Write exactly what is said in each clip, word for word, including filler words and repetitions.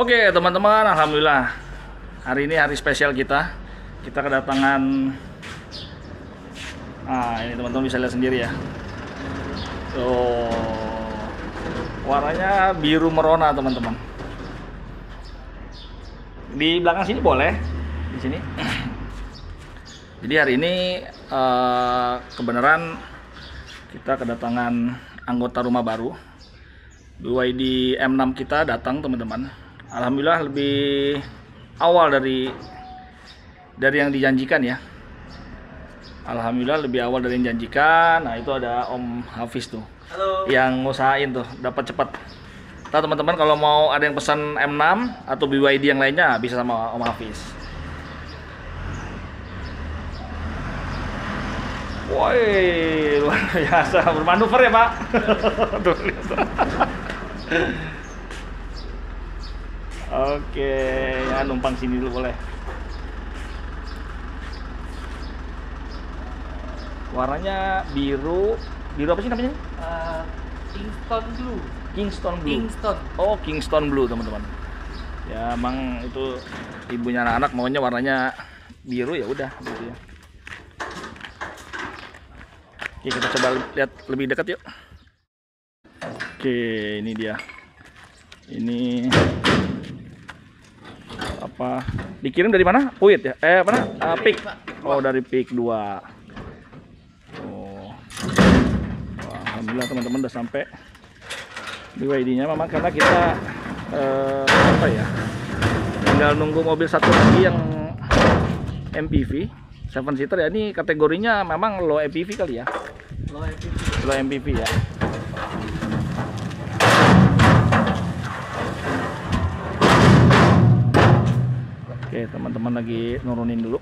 Oke teman-teman, alhamdulillah hari ini hari spesial kita. Kita kedatangan. Nah ini teman-teman bisa lihat sendiri ya. Tuh, warnanya biru merona teman-teman. Di belakang sini boleh, di sini. Jadi hari ini uh, kebenaran kita kedatangan anggota rumah baru. B Y D M enam kita datang teman-teman. Alhamdulillah lebih awal dari dari yang dijanjikan ya. Alhamdulillah lebih awal dari yang dijanjikan. Nah itu ada Om Hafiz tuh. Halo. Yang ngusahain tuh dapat cepat. Nah teman-teman kalau mau ada yang pesan M enam atau B Y D yang lainnya bisa sama Om Hafiz. Woi, luar biasa bermanuver ya Pak. Tuh, oke, ya numpang sini dulu boleh. Warnanya biru, biru apa sih namanya? Uh, Kingston Blue. Kingston Blue. Kingston. Oh, Kingston Blue teman-teman. Ya emang itu ibunya anak-anak maunya warnanya biru ya udah gitu ya. Oke, kita coba lihat lebih dekat yuk. Oke, ini dia. Ini apa? Dikirim dari mana? Puit ya? Eh, mana? Uh, Pik. Oh, dari Pik dua. Oh. Wah, alhamdulillah teman-teman udah sampai B Y D-nya. Memang karena kita eh, apa ya? Tinggal nunggu mobil satu lagi yang M P V. seven seater ya, ini kategorinya memang low M P V kali ya. Low M P V. Low M P V ya. Oke, teman-teman lagi nurunin dulu.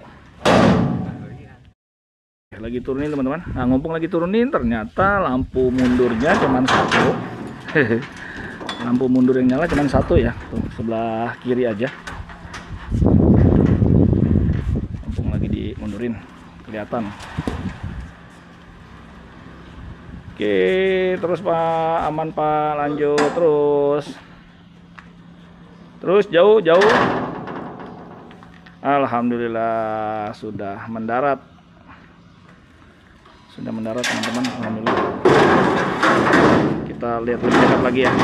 Lagi turunin teman-teman. Nah, ngumpul lagi turunin, ternyata lampu mundurnya cuma satu. Lampu mundur yang nyala cuma satu ya. Tuh, sebelah kiri aja. Mundurin kelihatan. Oke, terus Pak, aman Pak, lanjut terus. Terus jauh jauh. Alhamdulillah sudah mendarat. Sudah mendarat teman-teman, alhamdulillah. Kita lihat lebih dekat lagi ya.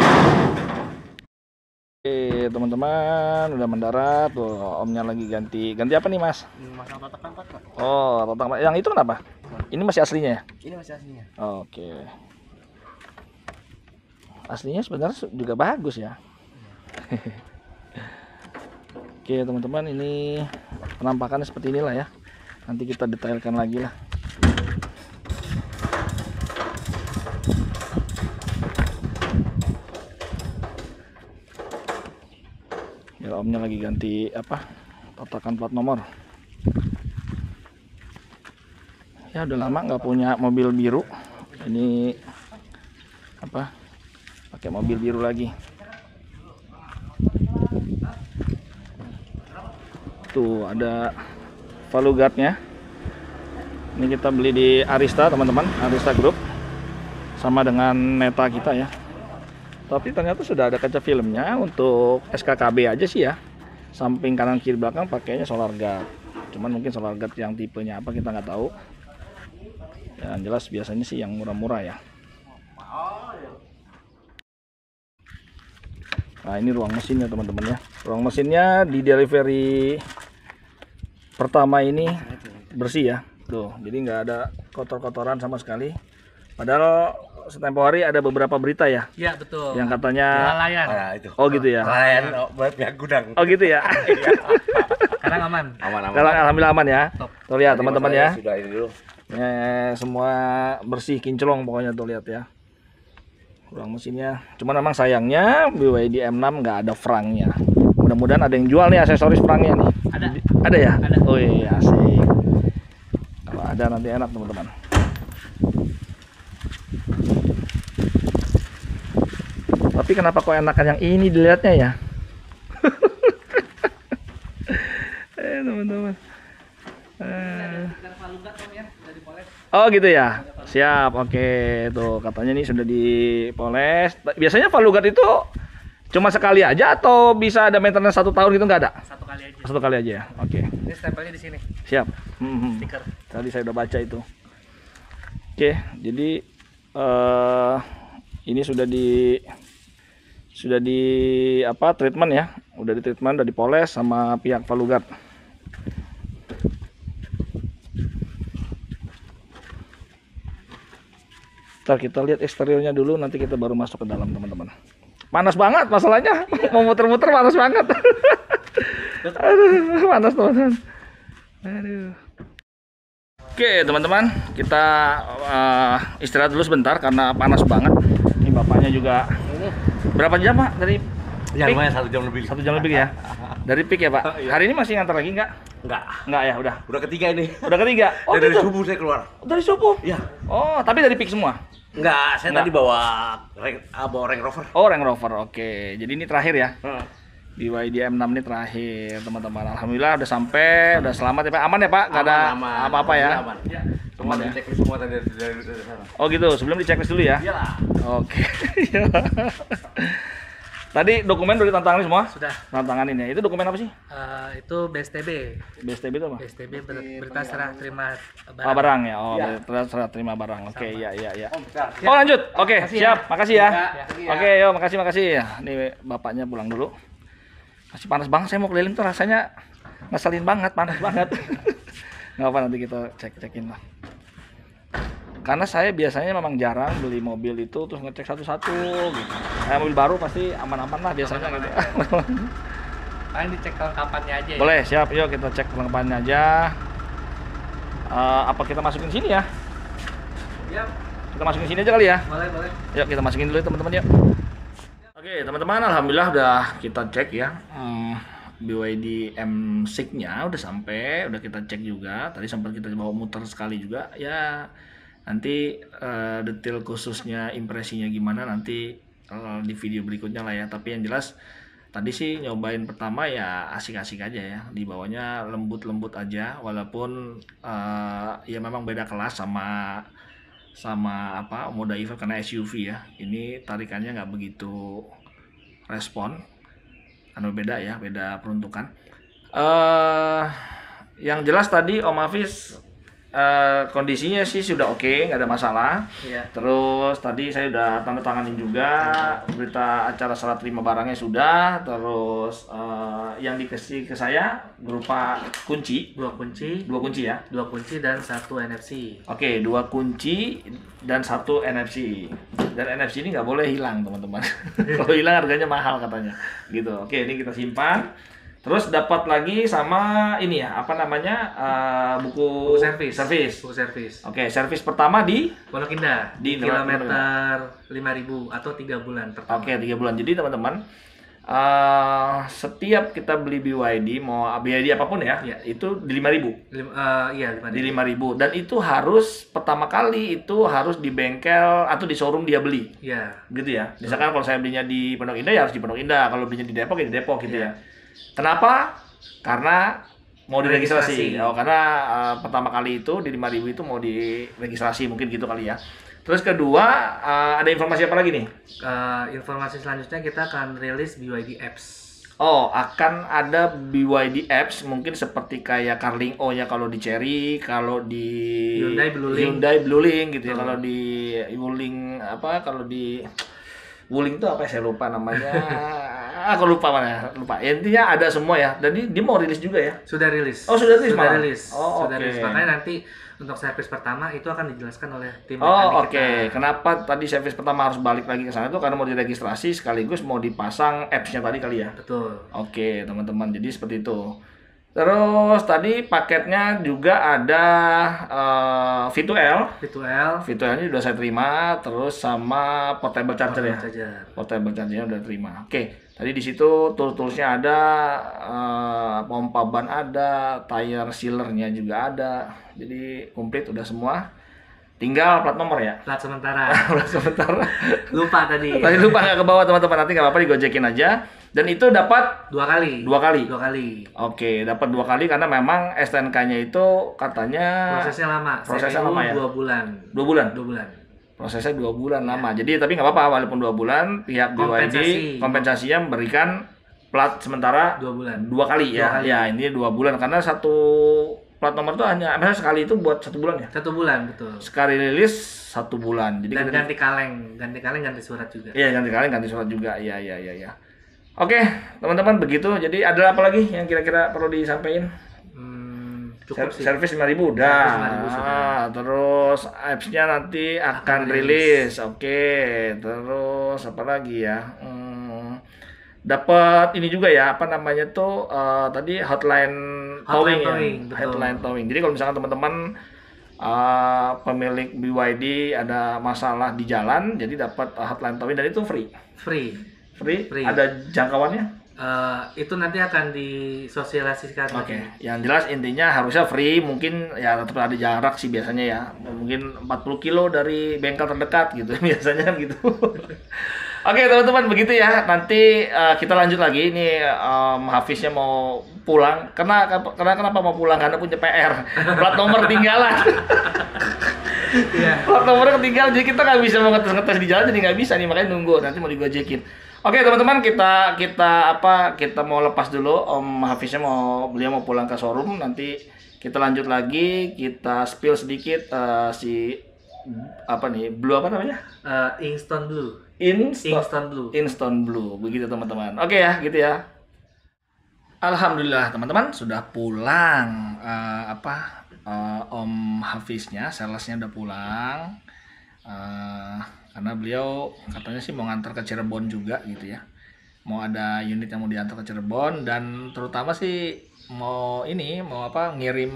Oke teman-teman udah mendarat tuh, omnya lagi ganti ganti apa nih mas? Masang tatakan empat Pak. Oh tatakan, yang itu kenapa? Ini masih aslinya ya? Ini masih aslinya. Oke, aslinya sebenarnya juga bagus ya. Oke teman-teman, ini penampakannya seperti inilah ya. Nanti kita detailkan lagi lah. Omnya lagi ganti apa, tatakan plat nomor. Ya udah lama nggak punya mobil biru, ini apa, pakai mobil biru lagi. Tuh ada value guardnya. Ini kita beli di Arista teman-teman, Arista Group, sama dengan Neta kita ya. Tapi ternyata sudah ada kaca filmnya untuk S K K B aja sih ya. Samping kanan kiri belakang pakainya solar guard. Cuman mungkin solar guard yang tipenya apa kita nggak tahu. Yang jelas biasanya sih yang murah-murah ya. Nah ini ruang mesinnya teman-teman ya. Ruang mesinnya di delivery pertama ini bersih ya. Tuh, jadi nggak ada kotor-kotoran sama sekali. Padahal setempo hari ada beberapa berita ya. Iya betul. Yang katanya kelalaian. Nah, itu. Oh gitu ya. Kelalaian buat pihak gudang. Oh gitu ya. Sekarang aman. Aman aman. Sekarang alhamdulillah aman ya. Top. Tuh lihat teman-teman ya. Sudah ini dulu. Ya, semua bersih kinclong pokoknya tuh lihat ya. Ruang mesinnya. Cuman memang sayangnya B Y D M enam nggak ada frangnya. Mudah-mudahan ada yang jual nih aksesoris frangnya nih. Ada. Ada ya? Ada. Oh iya asik. Kalau ada nanti enak teman-teman. Tapi kenapa kok enakan yang ini dilihatnya ya? Eh teman-teman. Eh. Oh gitu ya. Siap. Oke, tuh katanya ini sudah dipoles. Biasanya value guard itu Cuma sekali aja atau bisa ada maintenance satu tahun gitu nggak ada? Satu kali aja. Satu kali aja ya. Oke. Ini stempelnya di sini. Siap. Hmm. Stiker. Tadi saya udah baca itu. Oke, jadi eh ini sudah di sudah di apa treatment ya? Udah di treatment, udah dipoles sama pihak Valuguard. Ntar kita lihat eksteriornya dulu, nanti kita baru masuk ke dalam teman-teman. Panas banget masalahnya, mau muter-muter panas banget. Aduh, panas teman-teman. Aduh. Oke teman-teman, kita uh, istirahat dulu sebentar karena panas banget. Ini bapaknya juga. Berapa jam pak dari? Ya peak? lumayan satu jam lebih. Satu jam lebih ya. Dari peak ya pak. Hari ini masih ngantar lagi nggak? Enggak. Nggak ya, udah. Udah ketiga ini. Udah ketiga. Oh, dari gitu? subuh saya keluar. Dari subuh? Iya. Oh, tapi dari peak semua? Enggak, saya Enggak. tadi bawa rank, ah, bawa Range Rover. Oh, Range Rover. Oke. Jadi ini terakhir ya? Hmm. B Y D M enam ini terakhir teman-teman. Alhamdulillah udah sampai, udah selamat ya Pak. Aman ya Pak? Gak ada apa-apa ya? Aman. Ya. Semua Aman ya? dicek semua tadi dari, dari, dari sana. Oh gitu, sebelum dicek dulu ya? Iyalah. Oke. Tadi dokumen udah ditantanganin semua? Sudah. Tantanganin ya. Itu dokumen apa sih? Eh, itu B S T B. B S T B itu apa? B S T B ber- berita serah terima barang. Oh, barang ya. Oh, Iya. berita serah terima barang. Oke, iya iya iya. Oh, bentar. Oh, lanjut. Oke, Makasih ya. siap. Makasih ya. Ya, ya. Oke, yo makasih makasih. Nih bapaknya pulang dulu. Masih panas banget, saya mau keliling tuh rasanya ngeselin banget, panas banget. Nggak apa, nanti kita cek-cekin lah. Karena saya biasanya memang jarang beli mobil itu terus ngecek satu-satu gitu. Kayak mobil baru pasti aman-aman lah biasanya gitu. Paling dicek kelengkapannya aja. Ya. Boleh, siap. Yuk kita cek kelengkapannya aja. Eh, apa kita masukin sini ya? Ya, Kita masukin sini aja kali ya. boleh boleh. Yuk kita masukin dulu teman-teman yuk. Oke teman-teman, alhamdulillah udah kita cek ya. Hmm, B Y D M enam-nya udah sampai, udah kita cek juga. Tadi sempat kita bawa muter sekali juga. Ya nanti eh, detail khususnya impresinya gimana nanti eh, di video berikutnya lah ya. Tapi yang jelas tadi sih nyobain pertama ya asik-asik aja ya. Di bawahnya lembut-lembut aja, walaupun eh, ya memang beda kelas sama sama apa Moda E V karena S U V ya. Ini tarikannya nggak begitu respon, karena beda ya, beda peruntukan. Eh, yang jelas tadi Om Hafiz eh, kondisinya sih sudah oke, nggak ada masalah. Iya. Terus tadi saya udah tanda tanganin juga berita acara serah terima barangnya sudah. Terus eh, yang dikasih ke saya berupa kunci, Dua kunci, dua kunci ya. dua kunci dan satu N F C. Oke, dua kunci dan satu N F C. Dan N F C ini nggak boleh hilang, teman-teman. Kalau hilang harganya mahal katanya. Gitu. Oke, ini kita simpan. Terus dapat lagi sama ini ya, apa namanya? eh, buku, Buku servis. servis. Buku servis. Oke, servis pertama di Pondok Indah Di di Pondok kilometer lima ribu atau tiga bulan pertama. Oke, tiga bulan. Jadi teman-teman, eh, setiap kita beli B Y D, mau B Y D apapun ya, Iya. itu di lima ribu. Lim- eh, iya, lima Di ribu. lima ribu. Dan itu harus pertama kali itu harus di bengkel atau di showroom dia beli. Iya. Gitu ya. Misalkan kalau saya belinya di Pondok Indah ya harus di Pondok Indah, kalau belinya di Depok ya di Depok gitu Iya. ya. Kenapa? Karena mau diregistrasi. Registrasi. Oh, karena eh, pertama kali itu di lima ribu itu mau diregistrasi mungkin gitu kali ya. Terus kedua, eh, ada informasi apa lagi nih? Eh, informasi selanjutnya kita akan rilis B Y D apps. Oh, akan ada B Y D apps mungkin seperti kayak Carling O ya kalau di Chery, kalau di Hyundai Bluelink. Hyundai Bluelink gitu ya. Oh. Kalau di Wuling apa kalau di Wuling itu apa ya? Saya lupa namanya. Aku lupa mana, lupa. Ya, intinya ada semua ya. Dan dia, dia mau rilis juga ya. Sudah rilis. Oh, sudah rilis Sudah malah? rilis. Oh, Sudah oke. rilis. Makanya nanti untuk servis pertama itu akan dijelaskan oleh tim Oh, mekanik oke. kita. Kenapa tadi servis pertama harus balik lagi ke sana itu karena mau diregistrasi sekaligus mau dipasang apps-nya tadi kali ya. Betul. Oke, teman-teman. Jadi seperti itu. Terus tadi paketnya juga ada eh, V dua L. V dua L. V dua L ini udah saya terima, terus sama portable charger ya. Charger. Portable chargernya udah terima. Oke, tadi di situ tool-toolsnya ada, eh, pompa ban ada, tire sealernya juga ada. Jadi komplit udah semua. Tinggal plat nomor ya. Plat sementara. Plat sementara. Lupa tadi. Tadi lupa nggak ke bawah teman-teman, nanti nggak apa-apa digojekin aja. Dan itu dapat Dua kali. dua kali. Dua kali. Oke, dapat dua kali karena memang S T N K-nya itu katanya Prosesnya lama. prosesnya C P U lama ya? Dua bulan. dua bulan. Dua bulan. prosesnya dua bulan lama. Jadi tapi nggak apa-apa, walaupun dua bulan pihak B Y D Kompensasi. kompensasinya memberikan plat sementara Dua bulan. dua kali Dua ya. kali. Ya ini dua bulan karena satu plat nomor itu hanya misalnya sekali itu buat satu bulan ya. Satu bulan betul. Sekali rilis satu bulan. Jadi Dan kita- ganti kaleng, ganti kaleng ganti surat juga. Iya ganti kali ganti surat juga. Iya iya iya. Ya. Oke teman-teman begitu. Jadi ada apa lagi yang kira-kira perlu disampaikan? Hmm, cukup Ser- sih. Servis lima ribu udah. Servis lima ribu sudah. Ah, terus apps-nya nanti akan, Akan rilis. Oke. Terus apa lagi ya? Hmm, dapat ini juga ya, apa namanya tuh eh, tadi hotline, Hotline towing, towing, ya. betul. Hotline towing. Jadi kalau misalkan teman-teman eh, pemilik B Y D ada masalah di jalan, jadi dapat eh, hotline towing dan itu free. Free. Free. Free. Ada jangkauannya? Eh, itu nanti akan disosialisasikan. Oke, lagi. yang jelas intinya harusnya free, mungkin ya tetap ada jarak sih biasanya ya. Mungkin empat puluh kilo dari bengkel terdekat gitu biasanya kan gitu. Oke, teman-teman begitu ya. Nanti eh, kita lanjut lagi ini em, Hafiznya mau pulang. Karena karena kenapa mau pulang? Karena punya P R. Plat nomor ketinggalan. Iya. Plat nomornya ketinggalan jadi kita nggak bisa mau ngetes-ngetes di jalan jadi nggak bisa nih, makanya nunggu nanti mau digojekin. Oke teman-teman, kita kita apa kita mau lepas dulu. Om Hafiznya mau beliau mau pulang ke showroom, nanti kita lanjut lagi, kita spill sedikit eh, si apa nih blue apa namanya Eh, Inkstone Blue. Instant Inkstone Blue. Instant Blue begitu teman-teman. Oke ya gitu ya. Alhamdulillah teman-teman sudah pulang. Eh, apa eh, Om Hafiznya, salesnya udah pulang. Eh, karena beliau katanya sih mau ngantar ke Cirebon juga gitu ya. Mau ada unit yang mau diantar ke Cirebon dan terutama sih mau ini mau apa ngirim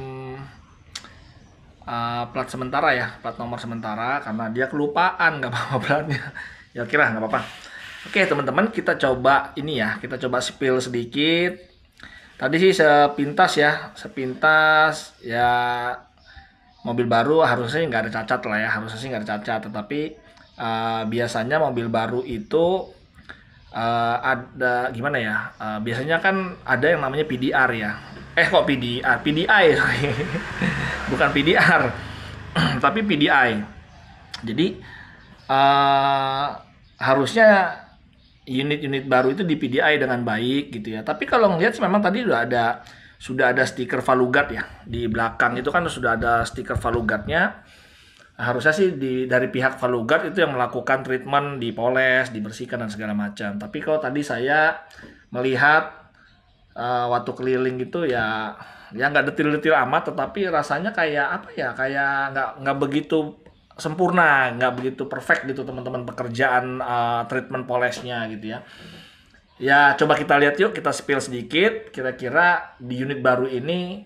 eh, plat sementara ya, plat nomor sementara karena dia kelupaan nggak apa-apa platnya. Ya kira nggak apa-apa. Oke teman-teman, kita coba ini ya, kita coba spill sedikit. Tadi sih sepintas ya, sepintas ya mobil baru harusnya nggak ada cacat lah ya, harusnya sih nggak ada cacat. Tetapi eh, biasanya mobil baru itu eh, ada gimana ya? Eh, biasanya kan ada yang namanya P D R ya. Eh kok P D R? P D I sorry. Bukan P D R, tapi P D I. Jadi eh, harusnya unit-unit baru itu di P D I dengan baik gitu ya. Tapi kalau ngelihat sih memang tadi udah ada sudah ada stiker Valuguard ya di belakang itu kan sudah ada stiker Valuguardnya. Harusnya sih di dari pihak Valuguard itu yang melakukan treatment, dipoles, dibersihkan dan segala macam. Tapi kalau tadi saya melihat uh, waktu keliling itu ya ya nggak detil-detil amat, tetapi rasanya kayak apa ya kayak nggak nggak begitu sempurna, nggak begitu perfect gitu teman-teman pekerjaan uh, treatment polesnya gitu ya. Ya coba kita lihat yuk, kita spill sedikit kira-kira di unit baru ini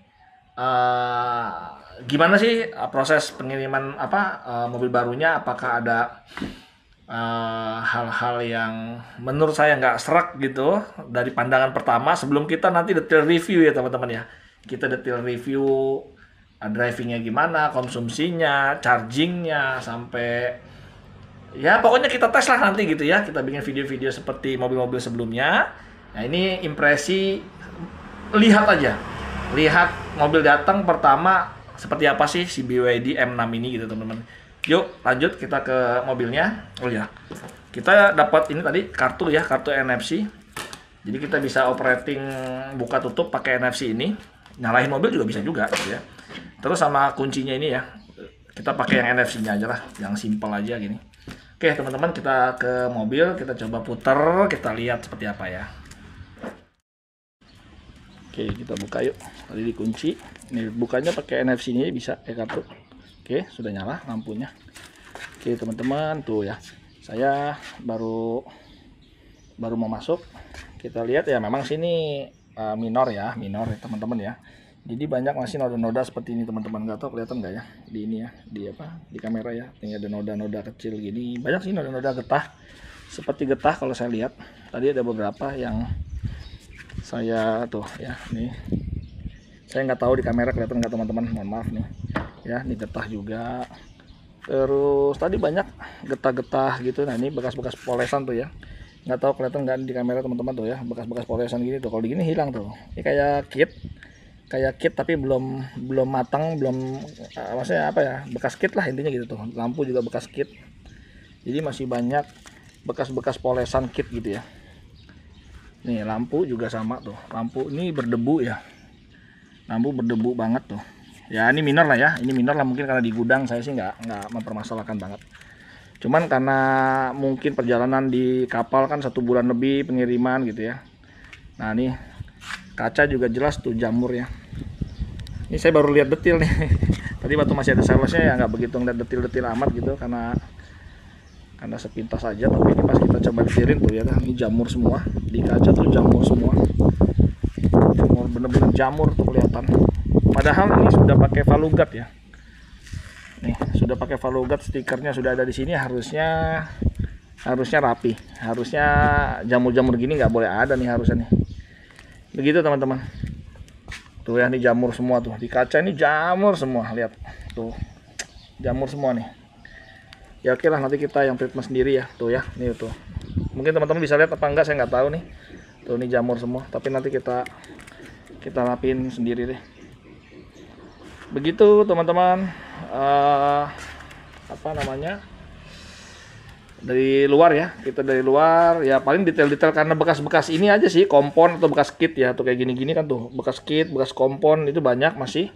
uh, gimana sih uh, proses pengiriman apa uh, mobil barunya, apakah ada uh, hal-hal yang menurut saya nggak serak gitu dari pandangan pertama sebelum kita nanti detail review ya teman-teman ya. Kita detail review uh, drivingnya gimana, konsumsinya, chargingnya sampai ya pokoknya kita tes lah nanti gitu ya, kita bikin video-video seperti mobil-mobil sebelumnya. Nah ini impresi, lihat aja, lihat mobil datang pertama seperti apa sih si B Y D M enam ini gitu teman-teman. Yuk lanjut kita ke mobilnya. Oh ya, kita dapat ini tadi kartu ya, kartu N F C. Jadi kita bisa operating buka tutup pakai N F C ini, nyalain mobil juga bisa juga gitu ya. Terus sama kuncinya ini ya, kita pakai yang N F C-nya aja lah, yang simple aja gini. Oke teman-teman, kita ke mobil, kita coba puter, kita lihat seperti apa ya. Oke kita buka yuk, tadi dikunci. Ini bukanya pakai N F C-nya bisa kayak kartu. Oke sudah nyala lampunya. Oke teman-teman tuh ya, saya baru baru mau masuk. Kita lihat ya memang sini uh, minor ya, minor ya teman-teman ya. Jadi banyak masih noda-noda seperti ini teman-teman, nggak tahu kelihatan nggak ya di ini ya, di apa di kamera ya, tinggal ada noda-noda kecil gini, banyak sih noda-noda getah, seperti getah kalau saya lihat. Tadi ada beberapa yang saya tuh ya, nih saya nggak tahu di kamera kelihatan nggak teman-teman, mohon maaf nih ya, ini getah juga. Terus tadi banyak getah-getah gitu, nah ini bekas-bekas polesan tuh ya, nggak tahu kelihatan nggak di kamera teman-teman tuh ya, bekas-bekas polesan gini tuh, kalau di gini hilang tuh, ini kayak kit kayak kit tapi belum belum matang, belum uh, maksudnya apa ya, bekas kit lah intinya gitu tuh. Lampu juga bekas kit. Jadi masih banyak bekas-bekas polesan kit gitu ya. Nih lampu juga sama tuh, lampu ini berdebu ya, lampu berdebu banget tuh. Ya ini minor lah ya, ini minor lah mungkin karena di gudang saya sih nggak nggak mempermasalahkan banget. Cuman karena mungkin perjalanan di kapal kan satu bulan lebih pengiriman gitu ya. Nah nih kaca juga jelas tuh jamur ya. Ini saya baru lihat detil nih. Tadi waktu masih ada salesnya ya nggak begitu ngeliat detil-detil amat gitu karena karena sepintas saja. Tapi ini pas kita coba detirin tuh ya, ini jamur semua di kaca tuh, jamur semua, jamur bener-bener jamur tuh kelihatan. Padahal ini sudah pakai Valugat ya. Nih sudah pakai Valugat, stikernya sudah ada di sini, harusnya harusnya rapi, harusnya jamur-jamur gini nggak boleh ada nih harusnya nih. Begitu teman-teman. Tuh ya, ini jamur semua tuh di kaca, ini jamur semua, lihat tuh jamur semua nih. Ya oke lah, nanti kita yang treatment sendiri ya. Tuh ya, nih tuh mungkin teman-teman bisa lihat apa enggak saya nggak tahu nih. Tuh ini jamur semua, tapi nanti kita kita rapin sendiri deh. Begitu teman-teman. Uh, apa namanya, dari luar ya, kita dari luar ya paling detail-detail karena bekas-bekas ini aja sih, kompon atau bekas kit ya, tuh kayak gini-gini kan tuh bekas kit, bekas kompon itu banyak masih.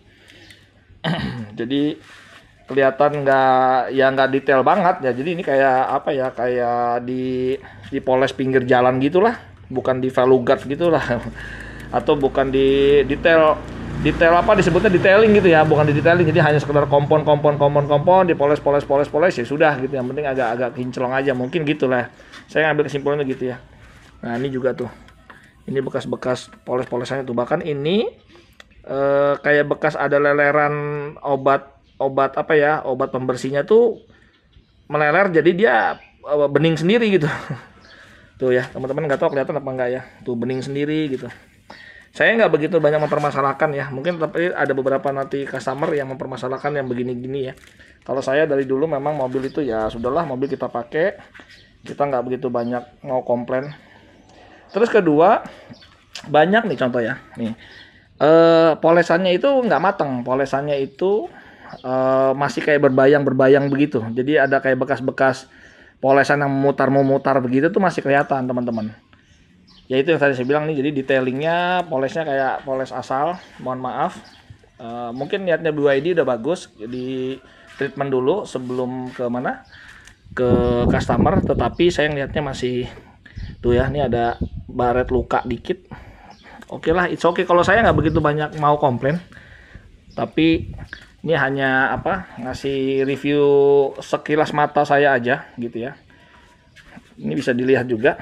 Jadi kelihatan nggak, ya nggak detail banget ya. Jadi ini kayak apa ya, kayak di dipoles pinggir jalan gitulah, bukan di Valugat gitulah. Atau bukan di detail detail apa disebutnya detailing gitu ya, bukan di detailing. Jadi hanya sekedar kompon kompon kompon kompon dipoles poles poles poles ya sudah gitu. Yang penting agak-agak kinclong aja mungkin gitulah. Saya ngambil kesimpulannya gitu ya. Nah ini juga tuh, ini bekas-bekas poles-polesannya tuh, bahkan ini eh, kayak bekas ada leleran obat obat apa ya, obat pembersihnya tuh meleler, jadi dia eh, bening sendiri gitu. Tuh ya teman-teman, nggak tahu kelihatan apa enggak ya, tuh bening sendiri gitu. Saya nggak begitu banyak mempermasalahkan ya, mungkin tapi ada beberapa nanti customer yang mempermasalahkan yang begini-gini ya. Kalau saya dari dulu memang mobil itu ya sudahlah, mobil kita pakai, kita nggak begitu banyak mau komplain. Terus kedua, banyak nih contoh ya, nih eh, polesannya itu nggak matang, polesannya itu eh, masih kayak berbayang-berbayang begitu. Jadi ada kayak bekas-bekas polesan yang memutar-memutar begitu tuh masih kelihatan teman-teman. Ya itu yang tadi saya bilang nih, jadi detailingnya polesnya kayak poles asal, mohon maaf. E, mungkin niatnya B Y D udah bagus, jadi treatment dulu sebelum ke mana, ke customer, tetapi saya ngeliatnya masih tuh ya, ini ada baret luka dikit. Oke lah, it's okay kalau saya nggak begitu banyak mau komplain, tapi ini hanya apa, ngasih review sekilas mata saya aja gitu ya. Ini bisa dilihat juga.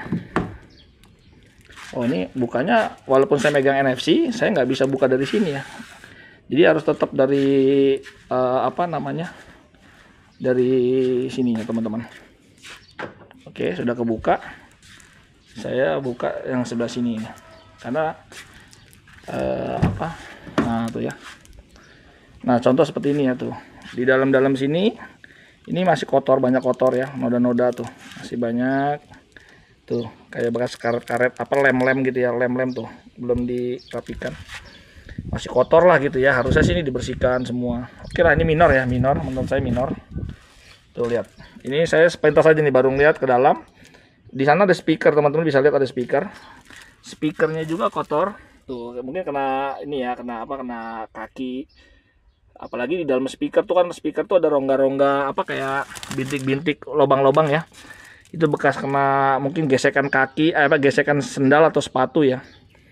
Oh ini bukanya, walaupun saya megang N F C, saya nggak bisa buka dari sini ya. Jadi harus tetap dari uh, apa namanya, dari sini ya teman-teman. Oke, sudah kebuka. Saya buka yang sebelah sini ya. Karena uh, apa? Nah tuh ya. Nah contoh seperti ini ya tuh. Di dalam-dalam sini, ini masih kotor, banyak kotor ya, noda-noda tuh masih banyak. Tuh kayak bekas karet-karet apa, lem-lem gitu ya, lem-lem tuh belum dirapikan, masih kotor lah gitu ya, harusnya sini dibersihkan semua. Oke lah, ini minor ya, minor menurut saya minor. Tuh lihat, ini saya sepintas aja nih baru lihat ke dalam. Di sana ada speaker, teman-teman bisa lihat ada speaker, speakernya juga kotor tuh, mungkin kena ini ya, kena apa, kena kaki. Apalagi di dalam speaker tuh kan, speaker tuh ada rongga-rongga apa kayak bintik-bintik, lobang-lobang ya. Itu bekas kena mungkin gesekan kaki, eh, apa gesekan sendal atau sepatu ya.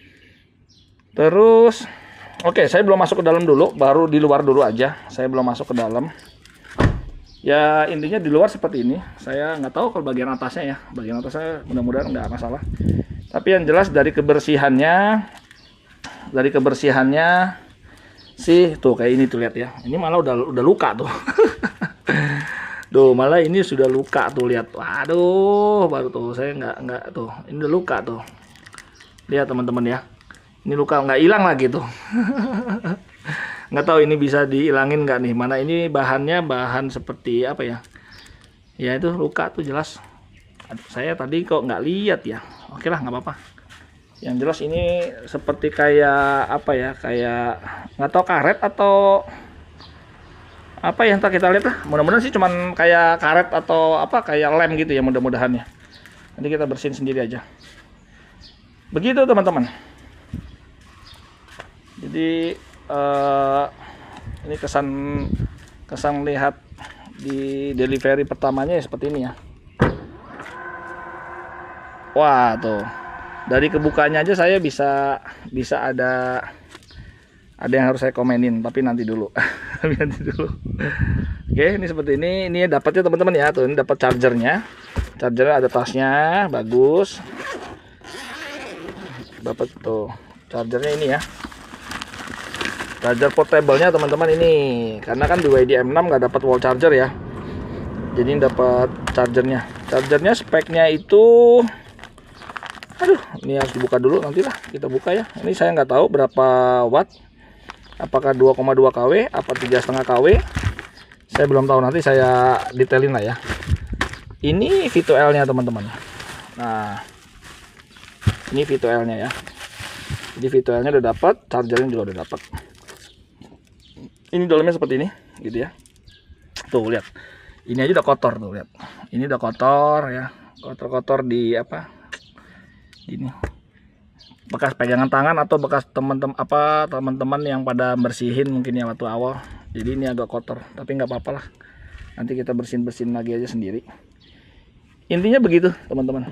Terus oke, okay, saya belum masuk ke dalam dulu, baru di luar dulu aja. Saya belum masuk ke dalam. Ya intinya di luar seperti ini. Saya nggak tahu kalau bagian atasnya ya, bagian atasnya mudah-mudahan nggak masalah. Tapi yang jelas dari kebersihannya, dari kebersihannya sih tuh kayak ini tuh, lihat ya. Ini malah udah udah luka tuh. Tuh malah ini sudah luka tuh, lihat. Waduh, baru tuh saya nggak nggak tuh, ini udah luka tuh. Lihat teman-teman ya, ini luka nggak hilang lagi tuh. Nggak tahu ini bisa dihilangin nggak nih, mana ini bahannya bahan seperti apa ya. Ya itu luka tuh jelas. Aduh, saya tadi kok nggak lihat ya. Oke lah, nggak apa-apa. Yang jelas ini seperti kayak apa ya, kayak nggak tahu karet atau apa ya, ntar kita lihat lah. Mudah-mudahan sih cuman kayak karet atau apa, kayak lem gitu ya, mudah-mudahan ya. Nanti kita bersihin sendiri aja. Begitu teman-teman. Jadi uh, ini kesan kesan lihat di delivery pertamanya ya seperti ini ya. Wah tuh, dari kebukanya aja saya bisa bisa ada ada yang harus saya komenin, tapi nanti dulu. Tapi nanti dulu. Oke, ini seperti ini. Ini dapatnya teman-teman ya. Tuh, ini dapat chargernya. Chargernya ada tasnya, bagus. Dapat tuh chargernya ini ya. Charger portable-nya teman-teman ini. Karena kan di B Y D M enam nggak dapat wall charger ya. Jadi ini dapat chargernya. Chargernya speknya itu, aduh, ini harus dibuka dulu, nantilah kita buka ya. Ini saya nggak tahu berapa watt. Apakah dua koma dua kilowatt, apa tiga koma lima kilowatt? Saya belum tahu, nanti saya detailin lah ya. Ini V dua L-nya teman-teman. Nah, ini V dua L-nya ya. Jadi V dua L-nya udah dapat, chargernya juga udah dapat. Ini dalamnya seperti ini, gitu ya. Tuh lihat. Ini aja udah kotor tuh, lihat. Ini udah kotor ya. Kotor-kotor di apa? Ini. Bekas pegangan tangan atau bekas teman-teman apa teman-teman yang pada bersihin mungkin ya waktu awal. Jadi ini agak kotor, tapi nggak apa-apa lah. Nanti kita bersihin-bersihin lagi aja sendiri. Intinya begitu teman-teman.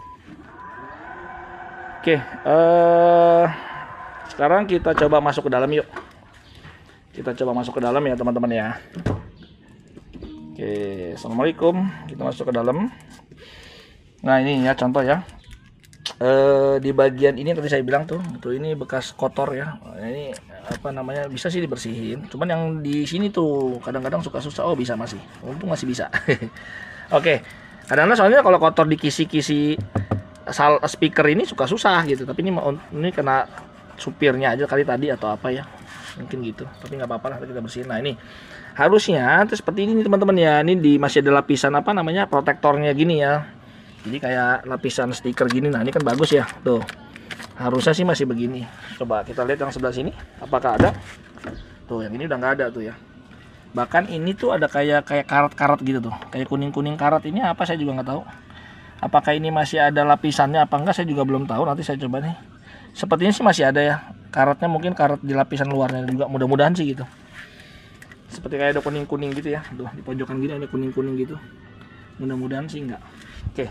Oke, uh, sekarang kita coba masuk ke dalam yuk. Kita coba masuk ke dalam ya teman-teman ya. Oke, assalamualaikum. Kita masuk ke dalam. Nah ini ya contoh ya. Uh, di bagian ini tadi saya bilang tuh, tuh ini bekas kotor ya. Ini apa namanya, bisa sih dibersihin. Cuman yang di sini tuh kadang-kadang suka susah. Oh bisa masih, untung masih bisa. Oke, kadang-kadang soalnya kalau kotor di kisi-kisi speaker ini suka susah gitu. Tapi ini ini kena supirnya aja kali tadi atau apa ya, mungkin gitu. Tapi nggak apa-apa lah, kita bersihin. Nah ini harusnya terus seperti ini teman-teman ya. Ini di masih ada lapisan apa namanya, protektornya gini ya. Jadi kayak lapisan stiker gini. Nah ini kan bagus ya, tuh harusnya sih masih begini. Coba kita lihat yang sebelah sini, apakah ada. Tuh yang ini udah nggak ada tuh ya. Bahkan ini tuh ada kayak kayak karat-karat gitu tuh, kayak kuning-kuning karat. Ini apa saya juga nggak tahu. Apakah ini masih ada lapisannya apa enggak, saya juga belum tahu. Nanti saya coba nih. Sepertinya sih masih ada ya karatnya, mungkin karat di lapisan luarnya juga, mudah-mudahan sih gitu. Seperti kayak ada kuning-kuning gitu ya. Tuh di pojokan gini ada kuning-kuning gitu. Mudah-mudahan sih enggak. Oke,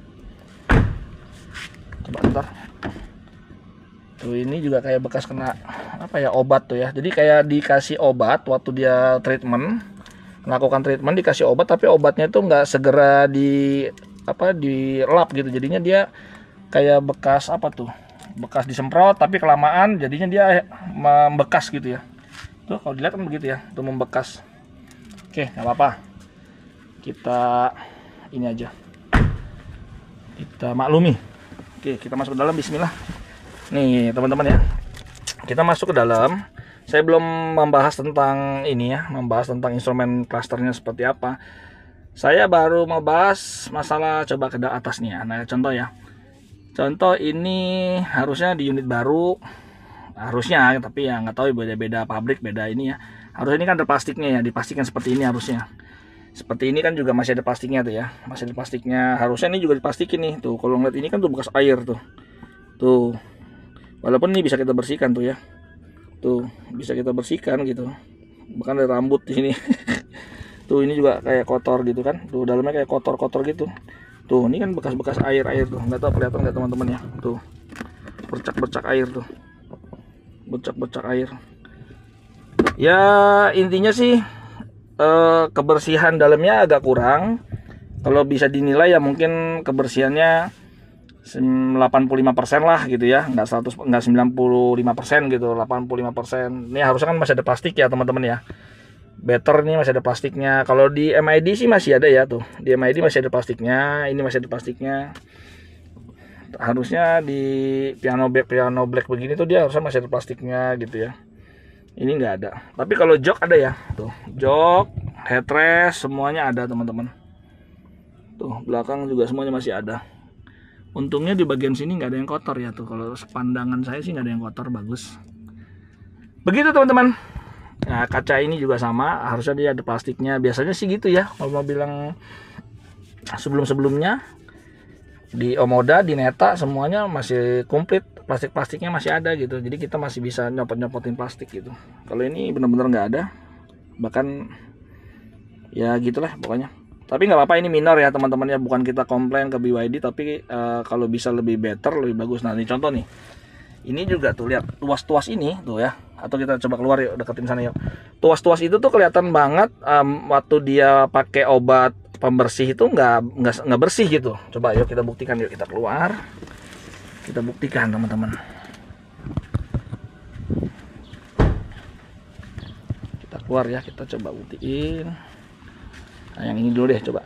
coba ntar. Tuh ini juga kayak bekas kena apa ya, obat tuh ya. Jadi kayak dikasih obat waktu dia treatment, melakukan treatment dikasih obat, tapi obatnya tuh nggak segera di apa dilap gitu. Jadinya dia kayak bekas apa tuh, bekas disemprot tapi kelamaan jadinya dia membekas gitu ya. Tuh kalau dilihat kan begitu ya, tuh membekas. Oke, nggak apa-apa. Kita ini aja. Kita maklumi. Oke, kita masuk ke dalam, bismillah. Nih teman-teman ya, kita masuk ke dalam. Saya belum membahas tentang ini ya, membahas tentang instrumen clusternya seperti apa. Saya baru membahas masalah coba ke atasnya. Nah contoh ya, contoh ini harusnya di unit baru, harusnya, tapi ya nggak tahu, beda-beda pabrik beda ini ya. Harusnya ini kan ada plastiknya ya, dipastikan seperti ini harusnya. Seperti ini kan juga masih ada plastiknya tuh ya, masih ada plastiknya. Harusnya ini juga diplastikin nih. Tuh kalau ngeliat ini kan tuh bekas air tuh. Tuh. Walaupun ini bisa kita bersihkan tuh ya. Tuh, bisa kita bersihkan gitu. Bahkan ada rambut di sini. Tuh ini juga kayak kotor gitu kan. Tuh dalamnya kayak kotor-kotor gitu. Tuh, ini kan bekas-bekas air-air tuh. Nggak tahu kelihatan nggak teman-teman ya. Tuh. Bercak-bercak air tuh. Bercak-bercak air. Ya, intinya sih Eh, kebersihan dalamnya agak kurang. Kalau bisa dinilai ya mungkin kebersihannya delapan puluh lima persen lah gitu ya, nggak seratus, nggak sembilan puluh lima persen gitu, delapan puluh lima persen. Ini harusnya kan masih ada plastik ya teman-teman ya. Better nih masih ada plastiknya. Kalau di M I D sih masih ada ya tuh. Di M I D masih ada plastiknya, ini masih ada plastiknya. Harusnya di piano black piano black begini tuh dia harusnya masih ada plastiknya gitu ya. Ini nggak ada, tapi kalau jok ada ya, tuh jok, headrest semuanya ada teman-teman. Tuh belakang juga semuanya masih ada. Untungnya di bagian sini nggak ada yang kotor ya tuh. Kalau sepandangan saya sih nggak ada yang kotor, bagus. Begitu teman-teman. Nah, kaca ini juga sama, harusnya dia ada plastiknya. Biasanya sih gitu ya, kalau mau bilang sebelum-sebelumnya di Omoda, di Neta semuanya masih komplit, plastik-plastiknya masih ada gitu. Jadi kita masih bisa nyopot-nyopotin plastik gitu. Kalau ini benar-benar nggak ada, bahkan ya gitulah pokoknya. Tapi nggak apa-apa, ini minor ya teman-teman ya, bukan kita komplain ke B Y D, tapi uh, kalau bisa lebih better, lebih bagus. Nah ini contoh nih, ini juga tuh lihat tuas-tuas ini tuh ya, atau kita coba keluar yuk, deketin sana yuk. Tuas-tuas itu tuh kelihatan banget um, waktu dia pakai obat pembersih itu nggak nggak nggak bersih gitu. Coba yuk kita buktikan, yuk kita keluar, kita buktikan teman-teman. Kita keluar ya, kita coba buktiin. Nah, yang ini dulu deh coba.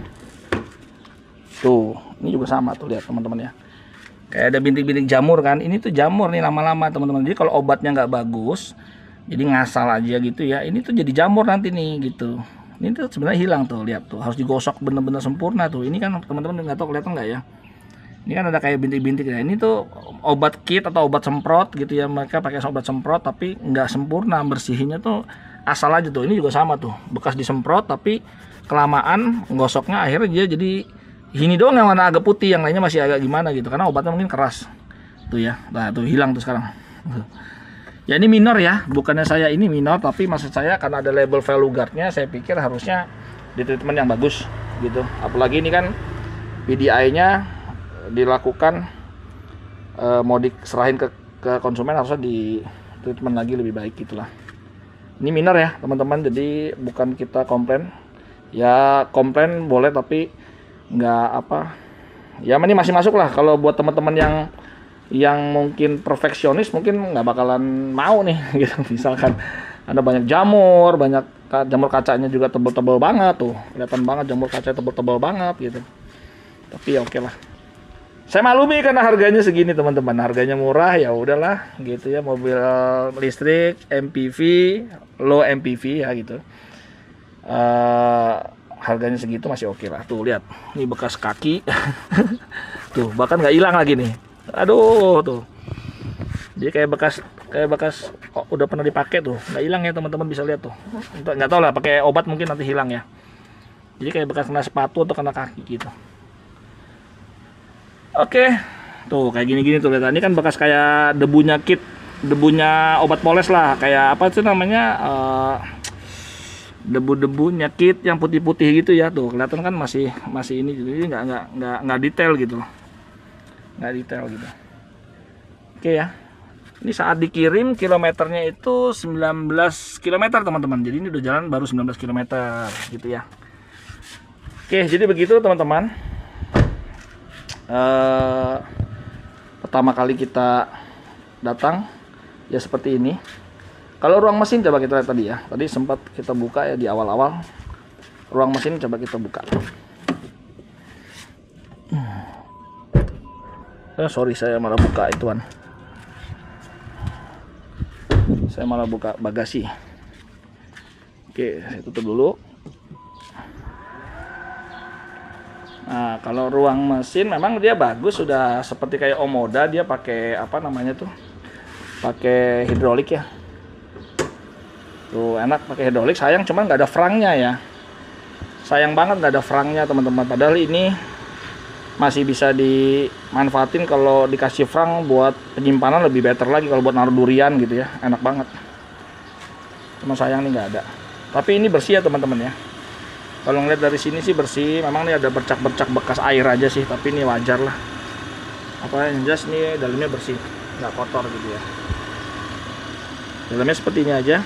Tuh, ini juga sama tuh, lihat teman-teman ya. Kayak ada bintik-bintik jamur kan. Ini tuh jamur nih lama-lama teman-teman. Jadi kalau obatnya nggak bagus, jadi ngasal aja gitu ya. Ini tuh jadi jamur nanti nih gitu. Ini tuh sebenarnya hilang tuh, lihat tuh. Harus digosok bener-bener sempurna tuh. Ini kan teman-teman nggak tahu kelihatan nggak ya. Ini kan ada kayak bintik-bintik ya. Ini tuh obat kit atau obat semprot gitu ya. Mereka pakai obat semprot tapi nggak sempurna, bersihinnya tuh asal aja tuh. Ini juga sama tuh, bekas disemprot tapi kelamaan gosoknya akhirnya dia jadi ini doang yang warna agak putih, yang lainnya masih agak gimana gitu karena obatnya mungkin keras tuh ya. Nah tuh hilang tuh sekarang. Ya ini minor ya, bukannya saya ini minor, tapi maksud saya karena ada label value guardnya, saya pikir harusnya di treatment yang bagus gitu. Apalagi ini kan P D I-nya dilakukan e, mau diserahin ke, ke konsumen, harusnya di treatment lagi lebih baik gitulah. Ini minor ya teman-teman, jadi bukan kita komplain. Ya komplain boleh tapi nggak apa ya, ini masih masuk lah. Kalau buat teman-teman yang yang mungkin perfeksionis mungkin nggak bakalan mau nih gitu. Misalkan ada banyak jamur, banyak jamur kacanya juga tebel-tebel banget tuh, kelihatan banget jamur kaca tebel-tebel banget gitu. Tapi ya oke lah, saya maklumi karena harganya segini teman-teman, harganya murah ya udahlah gitu ya. Mobil listrik M P V, low M P V ya gitu. Uh, harganya segitu masih oke lah. Tuh lihat, ini bekas kaki tuh bahkan nggak hilang lagi nih. Aduh tuh, dia kayak bekas kayak bekas oh, udah pernah dipakai tuh, nggak hilang ya teman-teman, bisa lihat tuh. Nggak tahu lah, pakai obat mungkin nanti hilang ya. Jadi kayak bekas kena sepatu atau kena kaki gitu. Oke, tuh kayak gini-gini tuh lihat. Ini kan bekas kayak debunya kit, debunya obat poles lah, kayak apa sih namanya? Uh, debu-debu nyakit yang putih-putih gitu ya, tuh kelihatan kan masih masih ini, jadi nggak nggak nggak nggak detail gitu, nggak detail gitu. Oke ya, ini saat dikirim kilometernya itu sembilan belas kilometer teman-teman, jadi ini udah jalan baru sembilan belas kilometer gitu ya. Oke, jadi begitu teman-teman. Uh, pertama kali kita datang ya seperti ini. Kalau ruang mesin coba kita lihat tadi ya. Tadi sempat kita buka ya di awal-awal. Ruang mesin coba kita buka. Eh, sorry saya malah buka ituan. Saya malah buka bagasi. Oke, saya tutup dulu. Nah, kalau ruang mesin memang dia bagus, sudah seperti kayak Omoda, dia pakai apa namanya tuh? Pakai hidrolik ya. Tuh enak pakai hidrolik, sayang cuman nggak ada frangnya ya, sayang banget nggak ada frangnya teman-teman. Padahal ini masih bisa dimanfaatin kalau dikasih frang buat penyimpanan, lebih better lagi kalau buat naruh durian gitu ya, enak banget. Cuma sayang nih nggak ada. Tapi ini bersih ya teman-teman ya. Kalau ngeliat dari sini sih bersih, memang nih ada bercak-bercak bekas air aja sih, tapi ini wajar lah. Apa yang jelas nih dalamnya bersih, nggak kotor gitu ya. Dalamnya seperti ini aja.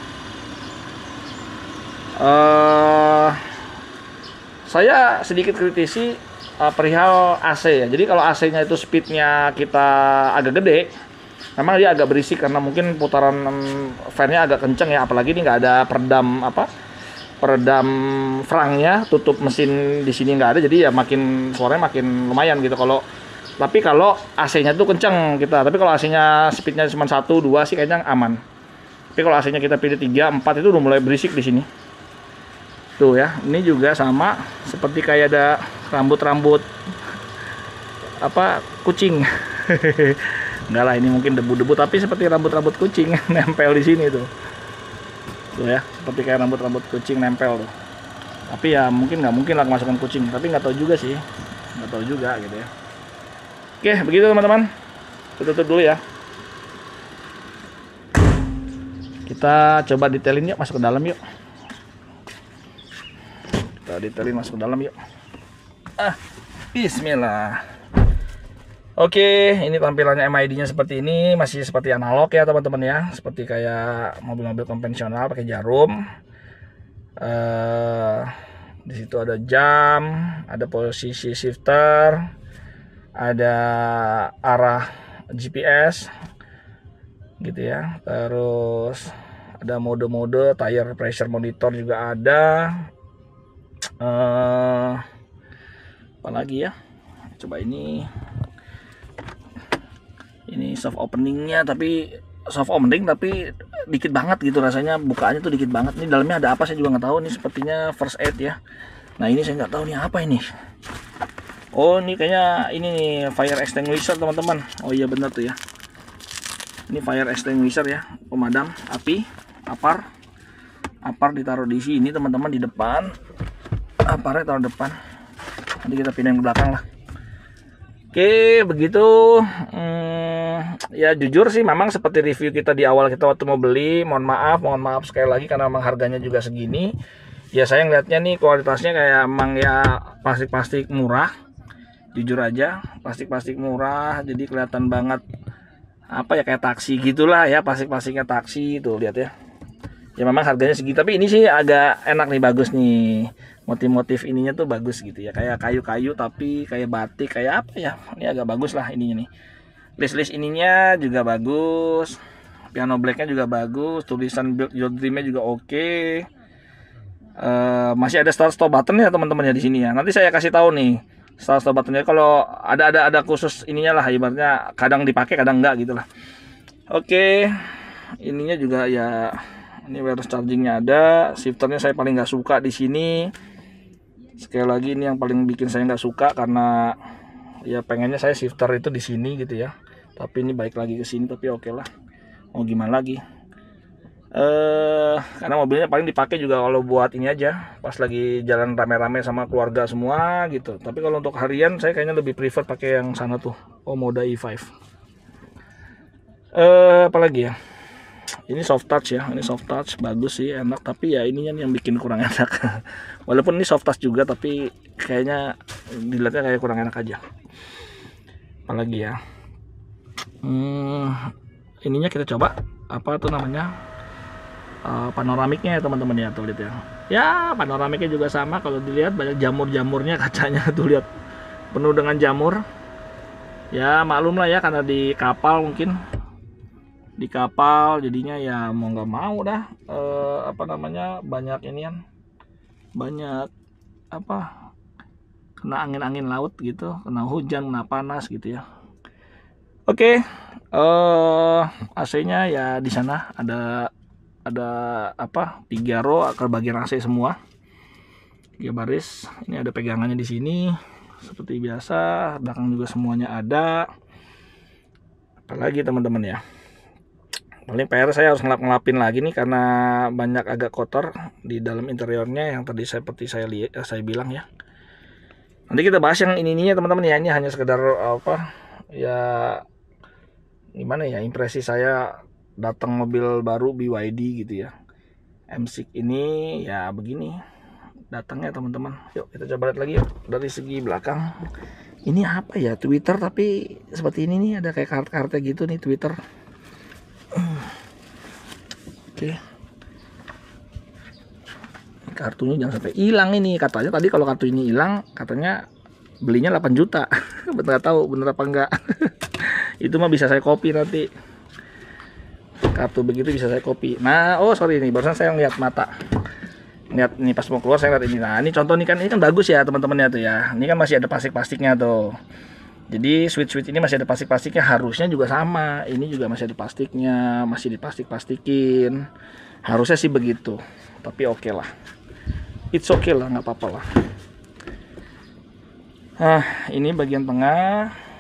Uh, saya sedikit kritisi uh, perihal A C ya. Jadi kalau A C-nya itu speednya kita agak gede, memang dia agak berisik karena mungkin putaran fan-nya agak kenceng ya. Apalagi ini nggak ada peredam apa, peredam frangnya, tutup mesin di sini nggak ada. Jadi ya makin suaranya makin lumayan gitu. Kalau tapi kalau A C-nya tuh kenceng kita. Tapi kalau A C-nya speednya cuma satu dua sih kayaknya aman. Tapi kalau A C-nya kita pilih tiga empat itu udah mulai berisik di sini. Tuh ya, ini juga sama seperti kayak ada rambut-rambut apa kucing. Enggak lah, ini mungkin debu-debu tapi seperti rambut-rambut kucing nempel di sini tuh. tuh ya, seperti kayak rambut-rambut kucing nempel tuh. Tapi ya mungkin nggak mungkin lah kemasukan kucing, tapi nggak tahu juga sih, nggak tahu juga gitu ya. Oke, begitu teman-teman, tutup dulu ya. Kita coba detailin yuk, masuk ke dalam yuk. Kita detailin masuk ke dalam yuk. Ah, bismillah. Oke, ini tampilannya M I D-nya seperti ini, masih seperti analog ya teman-teman ya, seperti kayak mobil-mobil konvensional pakai jarum. Uh, di situ ada jam, ada posisi shifter, ada arah G P S, gitu ya. Terus ada mode-mode, tire pressure monitor juga ada. Uh, apa lagi ya? Coba ini. Ini soft openingnya, tapi soft opening tapi dikit banget gitu rasanya, bukaannya tuh dikit banget. Ini dalamnya ada apa saya juga nggak tahu. Ini sepertinya first aid ya. Nah ini saya nggak tahu nih apa ini. Oh ini kayaknya ini nih fire extinguisher teman-teman. Oh iya benar tuh ya. Ini fire extinguisher ya, pemadam api. Apar, apar ditaruh di sini teman-teman, di depan. Aparnya taruh depan. Nanti kita pindahin ke belakang lah. Oke, begitu. Hmm, ya jujur sih memang seperti review kita di awal kita waktu mau beli. Mohon maaf, mohon maaf sekali lagi karena memang harganya juga segini. Ya saya ngeliatnya nih kualitasnya kayak emang ya plastik-plastik murah. Jujur aja, plastik-plastik murah. Jadi kelihatan banget apa ya, kayak taksi gitulah ya, plastik-plastiknya taksi tuh, lihat ya. Ya memang harganya segitu, tapi ini sih agak enak nih, bagus nih. Motif-motif ininya tuh bagus gitu ya, kayak kayu-kayu tapi kayak batik, kayak apa ya, ini agak bagus lah ininya nih. List-list ininya juga bagus, piano blacknya juga bagus, tulisan build your dreamnya juga oke. Okay. Uh, masih ada start stop button ya teman-teman ya di sini ya. Nanti saya kasih tahu nih start stop buttonnya, kalau ada ada ada khusus ininya lah, ibaratnya kadang dipakai kadang enggak gitu lah. Oke, okay. Ininya juga ya, ini wireless chargingnya ada. Shifternya saya paling nggak suka di sini. Sekali lagi ini yang paling bikin saya nggak suka, karena ya pengennya saya shifter itu di sini gitu ya. Tapi ini balik lagi ke sini, tapi oke lah. Mau gimana lagi? Eh, karena mobilnya paling dipakai juga kalau buat ini aja, pas lagi jalan rame-rame sama keluarga semua gitu. Tapi kalau untuk harian saya kayaknya lebih prefer pakai yang sana tuh, Omoda E lima. Eh, apalagi ya? Ini soft touch ya, ini soft touch bagus sih, enak, tapi ya ininya yang bikin kurang enak. Walaupun ini soft touch juga, tapi kayaknya dilihatnya kayak kurang enak aja. Apalagi ya, hmm, ininya kita coba apa tuh namanya, uh, panoramiknya ya teman-teman ya, tuh lihat ya. Ya panoramiknya juga sama, kalau dilihat banyak jamur-jamurnya kacanya tuh, lihat penuh dengan jamur. Ya maklum lah ya, karena di kapal mungkin. Di kapal jadinya ya mau nggak mau dah eh, apa namanya, banyak inian, banyak apa, kena angin-angin laut gitu, kena hujan, kena panas gitu ya. Oke, eh A C-nya ya di sana ada ada apa, tiga row ke bagian A C semua, tiga baris. Ini ada pegangannya di sini seperti biasa, belakang juga semuanya ada. Apalagi teman-teman ya, paling P R saya harus ngelap-ngelapin lagi nih karena banyak agak kotor di dalam interiornya yang tadi seperti saya lihat, saya bilang ya. Nanti kita bahas yang ini-ininya teman-teman ya. Ini hanya sekedar apa ya, gimana ya, impresi saya datang mobil baru B Y D gitu ya. M enam ini ya begini datangnya teman-teman. Yuk kita coba lihat lagi yuk dari segi belakang. Ini apa ya, Twitter tapi seperti ini nih, ada kayak kart-kartnya gitu nih, Twitter. Oke, kartunya jangan sampai hilang ini katanya. Tadi kalau kartu ini hilang katanya belinya delapan juta. Bener, nggak tahu bener apa enggak. Itu mah bisa saya copy nanti, kartu begitu bisa saya copy. Nah, oh sorry nih, barusan saya ngeliat mata, lihat ini pas mau keluar saya lihat ini. Nah ini contoh nih kan, ini kan bagus ya teman-teman ya tuh ya. Ini kan masih ada plastik-plastiknya tuh. Jadi switch-switch ini masih ada plastik-plastiknya, harusnya juga sama. Ini juga masih ada plastiknya, masih diplastik-plastikin. Harusnya sih begitu. Tapi oke okay lah. It's okay lah, nggak apa-apa lah. Nah, ini bagian tengah.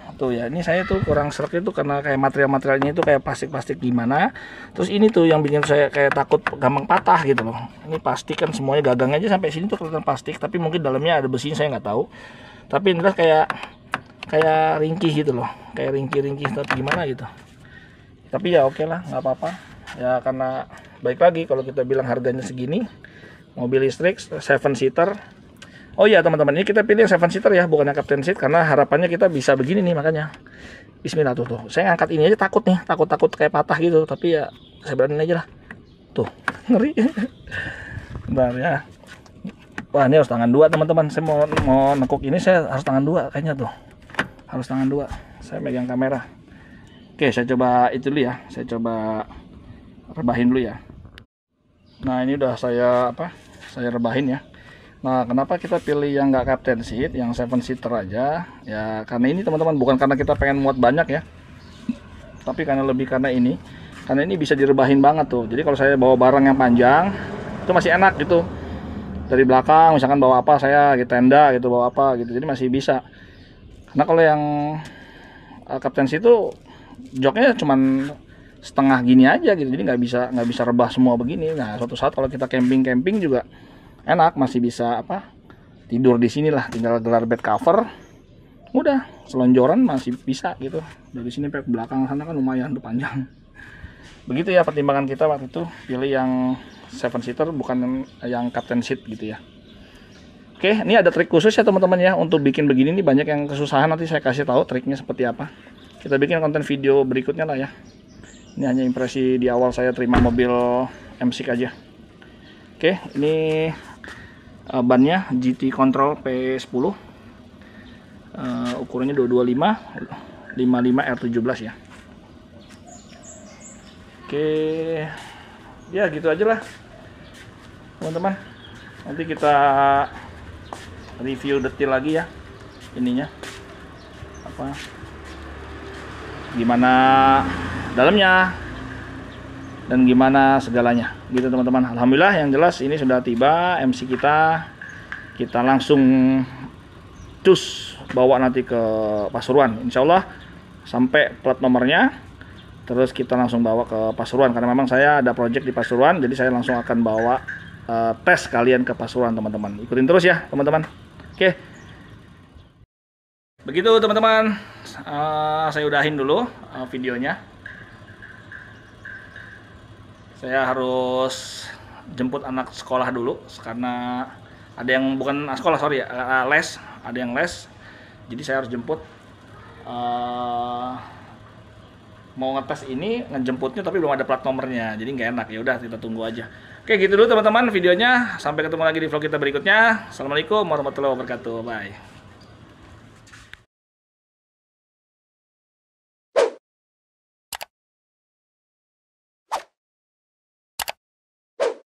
Tuh ya, ini saya tuh kurang serak itu karena kayak material-materialnya itu kayak plastik-plastik gimana. Terus ini tuh yang bikin saya kayak takut gampang patah gitu loh. Ini plastik kan semuanya, gagang aja sampai sini tuh kelihatan plastik, tapi mungkin dalamnya ada besinya, saya nggak tahu. Tapi ini adalah kayak kayak ringkih gitu loh, kayak ringkih-ringkih tapi gimana gitu. Tapi ya oke lah, nggak apa-apa. Ya karena baik lagi kalau kita bilang harganya segini, mobil listrik seven seater. Oh iya teman-teman, ini kita pilih yang seven seater ya, bukannya captain seat, karena harapannya kita bisa begini nih, makanya bismillah. Tuh tuh, saya angkat ini aja takut nih, takut-takut kayak patah gitu, tapi ya saya berani aja lah. Tuh, ngeri. Bentar ya. Wah, ini harus tangan dua teman-teman. Saya mau mau nekuk ini, saya harus tangan dua kayaknya tuh. Harus tangan dua. Saya megang kamera. Oke, saya coba itu dulu ya. Saya coba rebahin dulu ya. Nah, ini udah saya apa? Saya rebahin ya. Nah, kenapa kita pilih yang nggak captain seat, yang seven seater aja? Ya, karena ini teman-teman, bukan karena kita pengen muat banyak ya. Tapi karena lebih karena ini. Karena ini bisa direbahin banget tuh. Jadi kalau saya bawa barang yang panjang, itu masih enak gitu. Dari belakang, misalkan bawa apa, saya gitu, tenda gitu, bawa apa gitu. Jadi masih bisa. Karena kalau yang uh, captain seat itu joknya cuman setengah gini aja gitu. Jadi nggak bisa nggak bisa rebah semua begini. Nah, suatu saat kalau kita camping-camping juga enak, masih bisa apa tidur di sini lah, tinggal gelar bed cover, udah selonjoran masih bisa gitu. Dari sini sampai ke belakang sana kan lumayan tuh panjang. Begitu ya pertimbangan kita waktu itu pilih yang seven seater, bukan yang captain seat gitu ya. Oke, ini ada trik khusus ya teman-teman ya untuk bikin begini nih, banyak yang kesusahan, nanti saya kasih tahu triknya seperti apa. Kita bikin konten video berikutnya lah ya. Ini hanya impresi di awal saya terima mobil M S I K aja. Oke, ini Uh, bannya G T Control P sepuluh, uh, ukurannya dua dua lima lima lima R tujuh belas ya. Oke, ya gitu aja lah teman-teman. Nanti kita review detail lagi ya ininya, apa gimana dalamnya dan gimana segalanya gitu teman-teman. Alhamdulillah yang jelas ini sudah tiba M C kita. Kita langsung cus bawa nanti ke Pasuruan, insya Allah sampai plat nomornya, terus kita langsung bawa ke Pasuruan karena memang saya ada project di Pasuruan. Jadi saya langsung akan bawa uh, tes kalian ke Pasuruan teman-teman. Ikutin terus ya teman-teman. Oke, begitu teman-teman, uh, saya udahin dulu uh, videonya. Saya harus jemput anak sekolah dulu karena ada yang bukan sekolah, sorry ya, les, ada yang les. Jadi saya harus jemput. Uh, mau ngetes ini, ngejemputnya tapi belum ada plat nomornya, jadi nggak enak. Ya udah kita tunggu aja. Oke gitu dulu teman-teman videonya. Sampai ketemu lagi di vlog kita berikutnya. Assalamualaikum warahmatullahi wabarakatuh. Bye.